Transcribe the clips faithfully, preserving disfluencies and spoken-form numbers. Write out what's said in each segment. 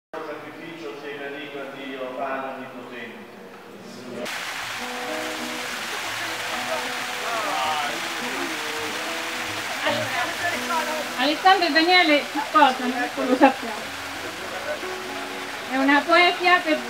Sacrificio sia Enrico a Dio, Padre Onnipotente. Alessandro e Daniele si sposano, ecco, lo sappiamo. È una poesia per...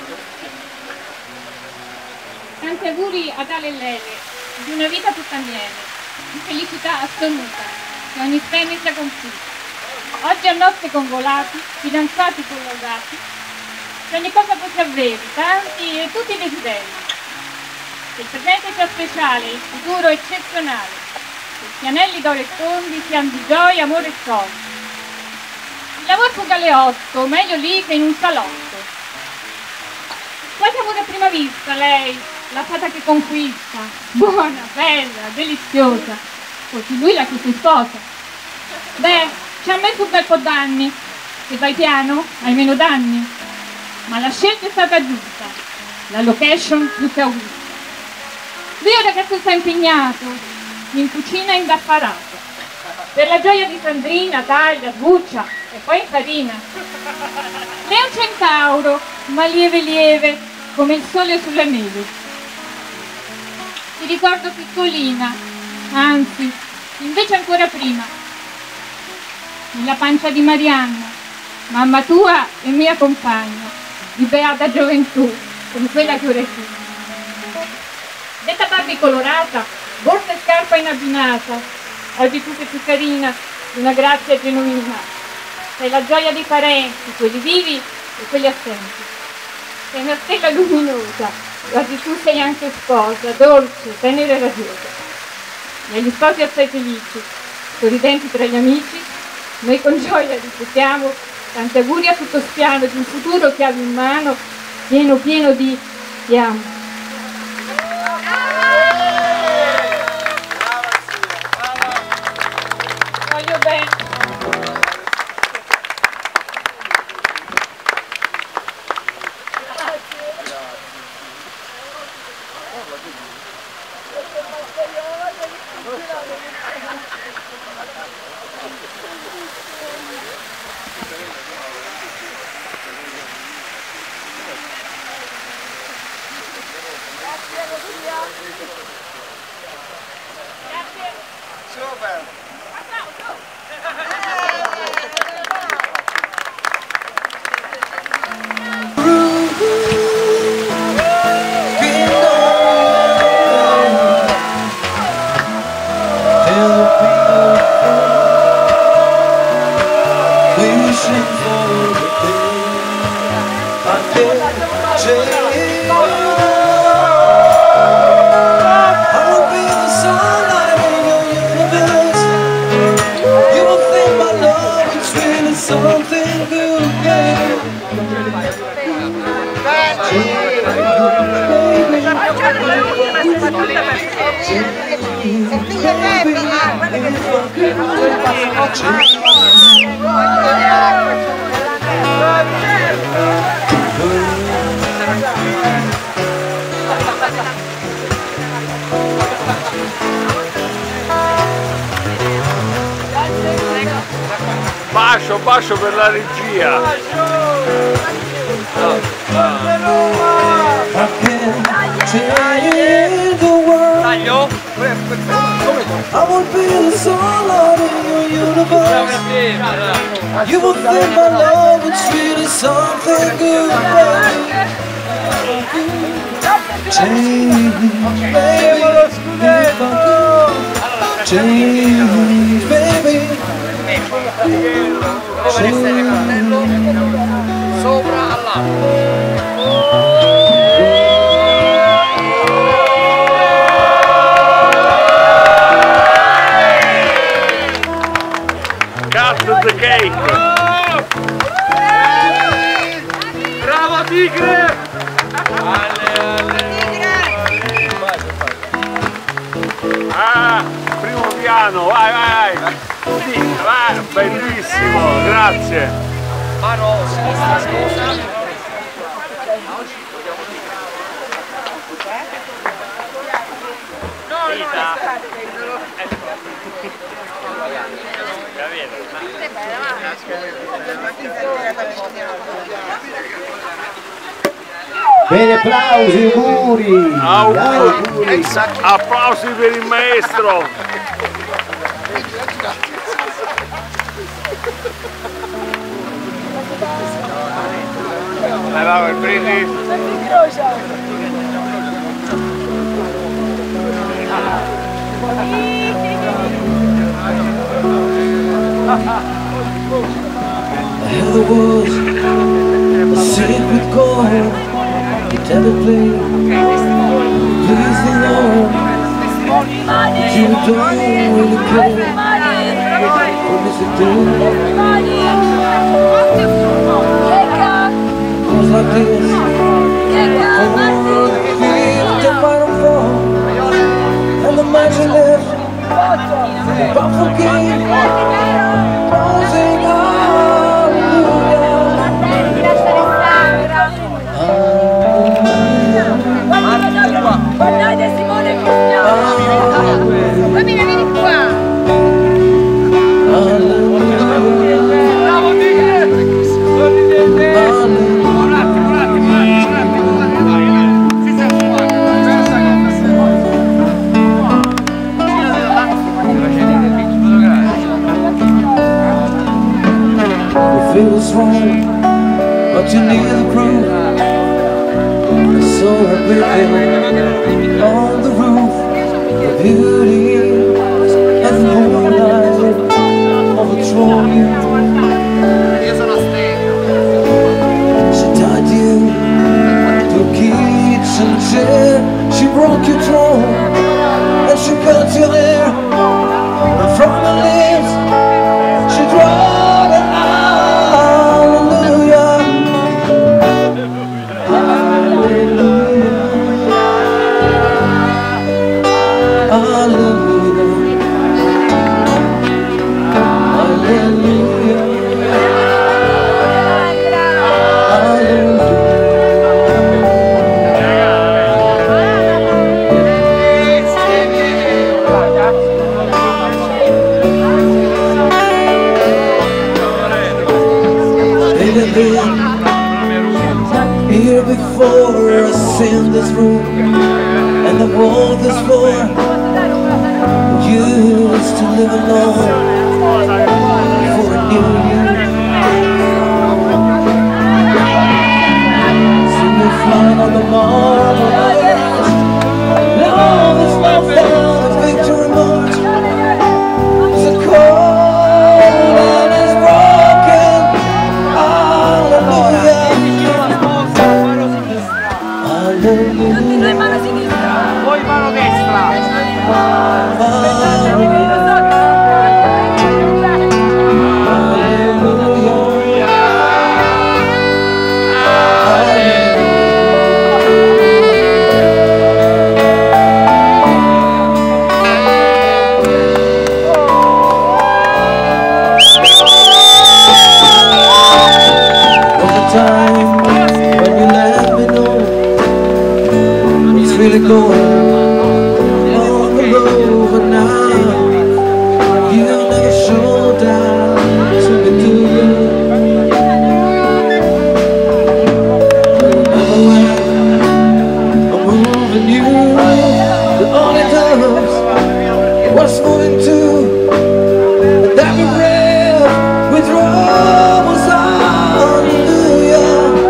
Tanti auguri ad Ale e Lele, di una vita tutta miele, di felicità assoluta, che ogni pena sia compiuta. Oggi a nozze convolati, fidanzati collaudati, che ogni cosa possa avere, tanti e tutti i desideri. Che il presente sia speciale, il futuro eccezionale, che gli anelli d'oro e tondi siano di gioia, amore e soldi. Il lavoro fuga alle otto, meglio lì che in un salotto. Quasi amore a prima vista, lei, la fata che conquista, buona, bella, deliziosa, così lui la che si sposa. Beh, ci ha messo un bel po' d'anni, se vai piano hai meno danni, ma la scelta è stata giusta, la location più che augusta. Lui è un ragazzo sta impegnato, in cucina indaffarato, per la gioia di Sandrina, taglia, sbuccia e poi infarina. Lei è un centauro, ma lieve lieve, come il sole sulla neve. Ti ricordo piccolina, anzi, invece ancora prima, nella pancia di Marianna, mamma tua e mia compagna, di beata gioventù, come quella che ora è tu. Detta Barbie colorata, borsa e scarpa inabbinata, oggi tu sei più carina, di una grazia genuina. Sei la gioia dei parenti, quelli vivi e quelli assenti. Sei una stella luminosa, oggi tu sei anche sposa, dolce, tenera e radiosa. Negli sposi assai felici, sorridenti tra gli amici, noi con gioia ripetiamo tanti auguri a tutto spiano di un futuro chiave in mano, pieno pieno di ti amo. Voglio bene. Super! Bacio, bacio per la regia. Taglio? I would be the sunlight in your universe. You would think my love would treat us something good, baby. Change, baby, if I could. Change, baby. Sopra all'alto. Cut the cake! Bravo Tigre! Ah, primo piano, vai, vai, vai! Sì, vai, bellissimo, grazie! Ma no, scusa, scusa! Vita! Grazie. Bene, applausi, auguri! Auguri! Applausi per il maestro! Vai, vai, prendi! Heather was a sacred chord that ever played. Please the Lord, you don't really care. What does it do? Goes like this. Oh, the field the bottom fall, and the mighty left, the buffalo game, rising Guardate Simone Cristiano! Poi mi vieni qua! Bravo Tigre! Un attimo, un attimo, un attimo, si sta You feel it's wrong, but you need the proof. So I built on the roof, the beauty and the moonlight overthrow you. She tied you to a kitchen chair. She broke your throne and she cut your hair. And from her lips she drawed an hallelujah. Here before us in this room, and the wall this floor, used to live alone for a new year. See me flying on the marble arch, love is not found, the victory march is a cold and is broken. Hallelujah. Tutti due mano sinistra! Poi mano destra! Really going on the road, but now you never show down to me, do you? Remember when I'm moving you, the only times was moving too, and that we ran with troubles. Hallelujah.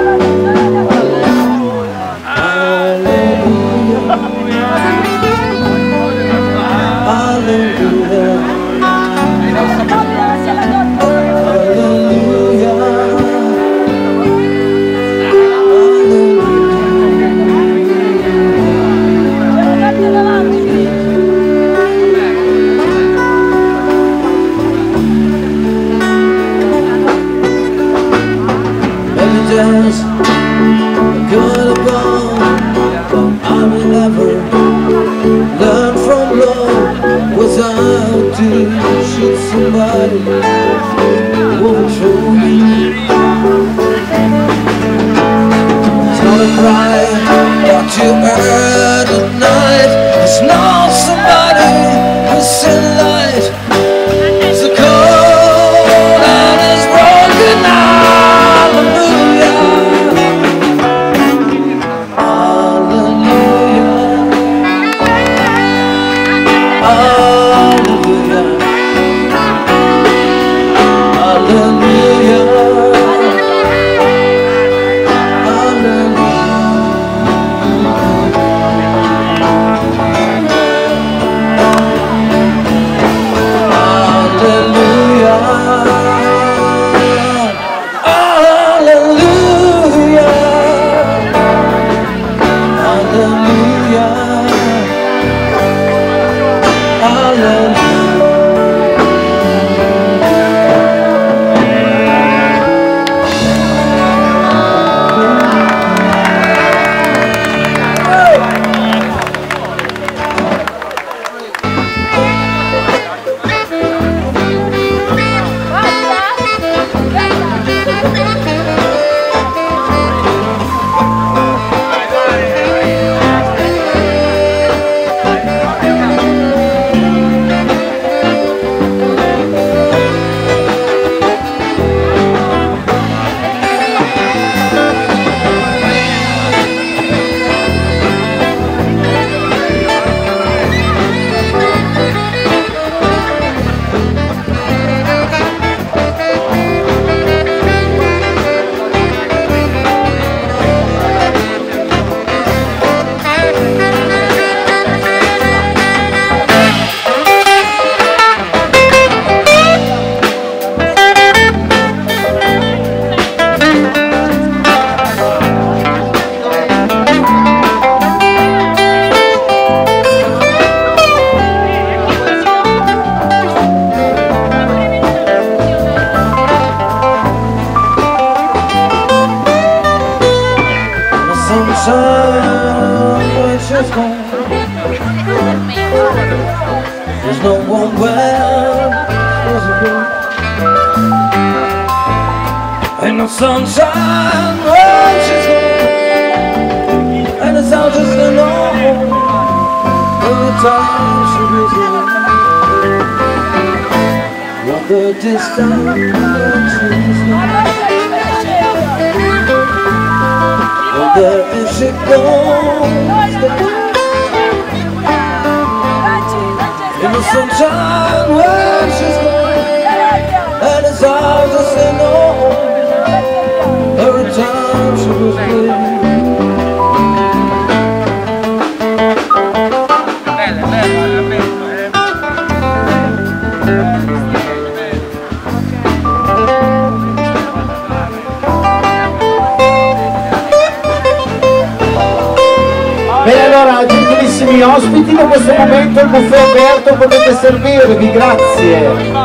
Good above, I will never learn from love was how to shoot somebody who overthrew you. It's not a cry that you heard at night. It's not somebody who's in light. It's a cold and it's broken. Hallelujah. the sunshine when she's gone, and it's all just an old every time she was gone. What the distance when she's gone, wonder if she goes down. In the sunshine when she's gone, and it's all just an old every time she was gone. Bella, bella, bella. Bene, allora, gentilissimi ospiti, in questo momento il buffet è aperto, potete servirvi, grazie.